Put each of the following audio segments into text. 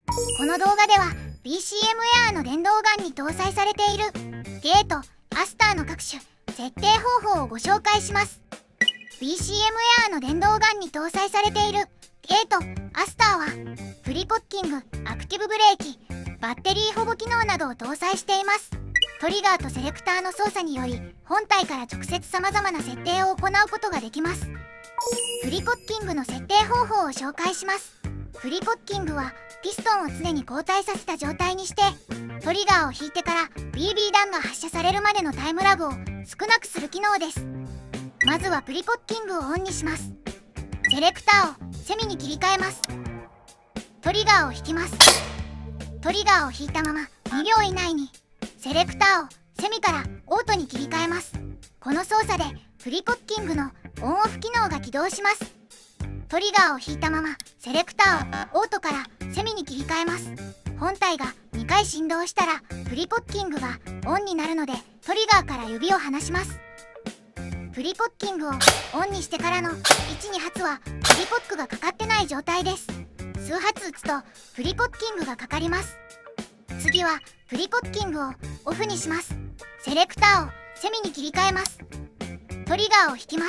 この動画では BCM エアーの電動ガンに搭載されているゲート、アスターの各種設定方法をご紹介します。 BCM エアーの電動ガンに搭載されているゲート、アスターはプリコッキング、アクティブブレーキ、バッテリー保護機能などを搭載しています。トリガーとセレクターの操作により本体から直接様々な設定を行うことができます。プリコッキングの設定方法を紹介します。プリコッキングはピストンを常に交代させた状態にしてトリガーを引いてから BB 弾が発射されるまでのタイムラグを少なくする機能です。まずはプリコッキングをオンにします。セレクターをセミに切り替えます。トリガーを引きます。トリガーを引いたまま2秒以内にセレクターをセミからオートに切り替えます。この操作でプリコッキングのオンオフ機能が起動します。トリガーを引いたままセレクターをオートからセミに切り替えます。本体が2回振動したらプリコッキングがオンになるのでトリガーから指を離します。プリコッキングをオンにしてからの 1,2 発はプリコックがかかってない状態です。数発撃つとプリコッキングがかかります。次はプリコッキングをオフにします。セレクターをセミに切り替えます。トリガーを引きます。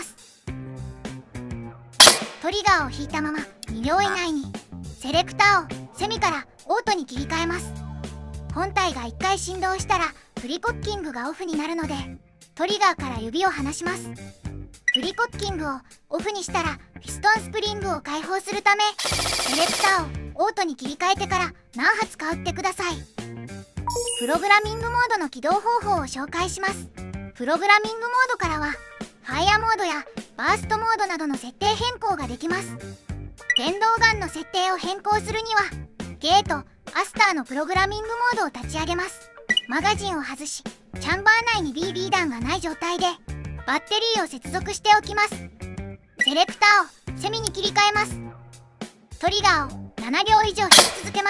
トリガーを引いたまま2秒以内にセレクターをセミからオートに切り替えます。本体が1回振動したらプリコッキングがオフになるのでトリガーから指を離します。プリコッキングをオフにしたらピストンスプリングを解放するためセレクターをオートに切り替えてから何発か撃ってください。プログラミングモードの起動方法を紹介します。プログラミングモードからはファイアモードやバーストモードなどの設定変更ができます。電動ガンの設定を変更するにはゲート、アスターのプログラミングモードを立ち上げます。マガジンを外しチャンバー内に BB 弾がない状態でバッテリーを接続しておきます。セレクターをセミに切り替えます。トリガーを7秒以上引き続けます。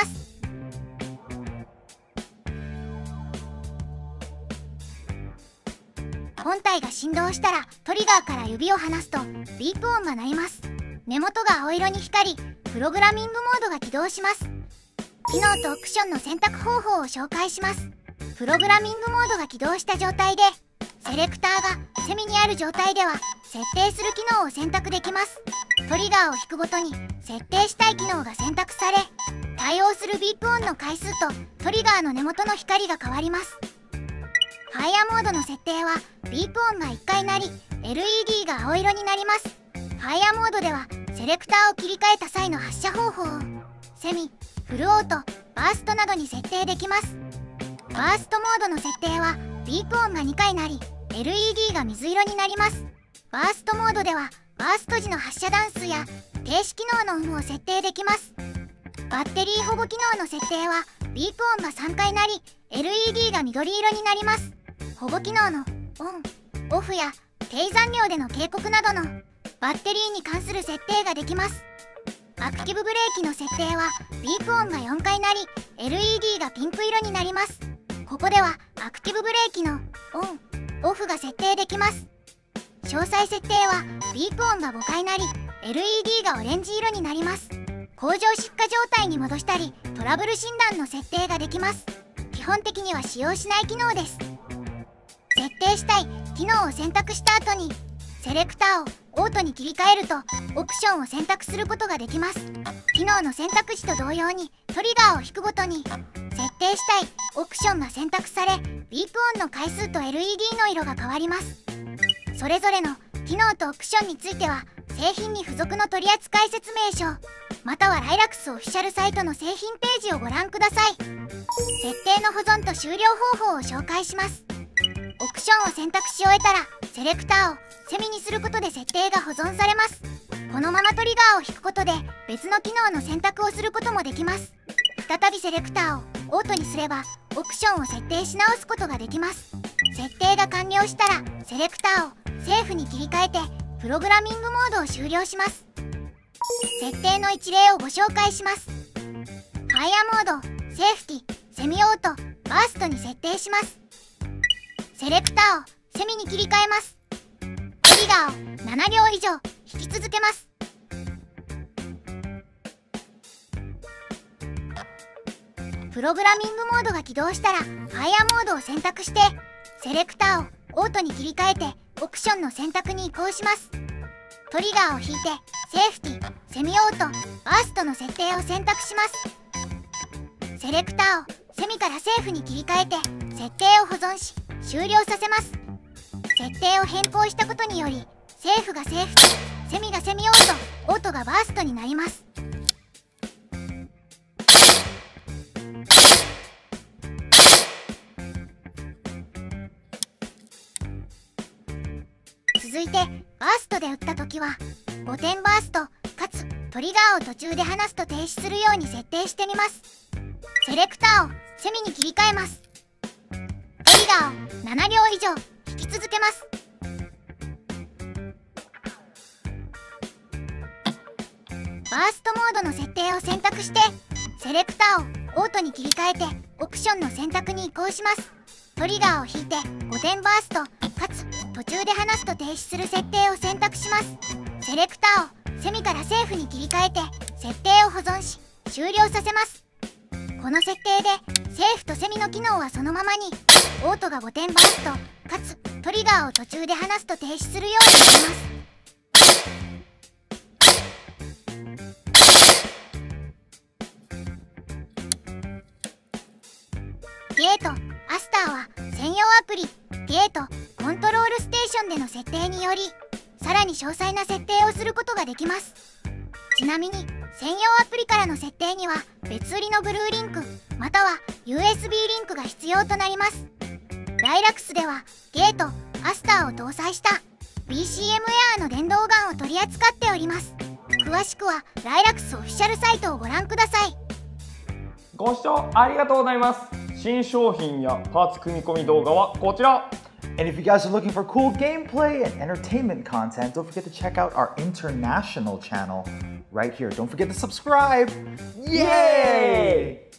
本体が振動したらトリガーから指を離すとビープ音が鳴ります。根元が青色に光りプログラミングモードが起動します。機能とオプションの選択方法を紹介します。プログラミングモードが起動した状態でセレクターがセミにある状態では設定する機能を選択できます。トリガーを引くごとに設定したい機能が選択され対応するビープ音の回数とトリガーの根元の光が変わります。ファイアモードの設定はビープ音が1回鳴り LED が青色になります。ファイアモードではセレクターを切り替えた際の発射方法をセミ、フルオート、バーストなどに設定できます。バーストモードの設定はビープ音が2回鳴り LED が水色になります。バーストモードではバースト時の発射弾数や停止機能の有無を設定できます。バッテリー保護機能の設定はビープ音が3回鳴り LED が緑色になります。保護機能のオン、オフや低残量での警告などのバッテリーに関する設定ができます。アクティブブレーキの設定はビープ音が4回鳴り LED がピンク色になります。ここではアクティブブレーキのオン、オフが設定できます。詳細設定はビープ音が5回鳴り LED がオレンジ色になります。工場出荷状態に戻したりトラブル診断の設定ができます。基本的には使用しない機能です。設定したい機能を選択した後にセレクターをオートに切り替えるとオプションを選択することができます。機能の選択肢と同様にトリガーを引くごとに設定したいオプションが選択されビープ音の回数と LED の色が変わります。それぞれの機能とオプションについては製品に付属の取扱説明書またはライラックスオフィシャルサイトの製品ページをご覧ください。設定の保存と終了方法を紹介します。オプションを選択し終えたらセレクターをセミにすることで設定が保存されます。このままトリガーを引くことで別の機能の選択をすることもできます。再びセレクターをオートにすればオプションを設定し直すことができます。設定が完了したらセレクターをセーフに切り替えてプログラミングモードを終了します。設定の一例をご紹介します。ファイアモード、セーフティ、セミオート、バーストに設定します。セレクターをセミに切り替えます。トリガーを7秒以上引き続けます。 プログラミングモードが起動したらファイアモードを選択して、セレクターをオートに切り替えてオプションの選択に移行します。トリガーを引いてセーフティ、セミオート、バーストの設定を選択します。セレクターをセミからセーフに切り替えて設定を保存し終了させます。設定を変更したことにより、セーフがセーフティ、セミがセミオート、オートがバーストになります。続いてバーストで撃った時は5点バーストかつトリガーを途中で離すと停止するように設定してみます。セレクターをセミに切り替えます。トリガーを7秒以上引き続けます。バーストモードの設定を選択してセレクターをオートに切り替えてオプションの選択に移行します。トリガーを引いて5点バーストかつ途中で離すと停止する設定を選択します。セレクターをセミからセーフに切り替えて設定を保存し終了させます。この設定でセーフとセミの機能はそのままに、オートが5点バーストかつトリガーを途中で離すと停止するようになります。ゲート、アスターは専用アプリゲートコントロールステーションでの設定によりさらに詳細な設定をすることができます。ちなみに専用アプリからの設定には別売りのブルーリンクまたは USB リンクが必要となります。ライラクスではゲート、アスターを搭載した BCM エアーの電動ガンを取り扱っております。詳しくはライラクスオフィシャルサイトをご覧ください。 ご視聴ありがとうございます。新商品やパーツ組み込み動画はこちら。 And if you guys are looking for cool gameplay and entertainment content, don't forget to check out our international channel right here. Don't forget to subscribe. Yay!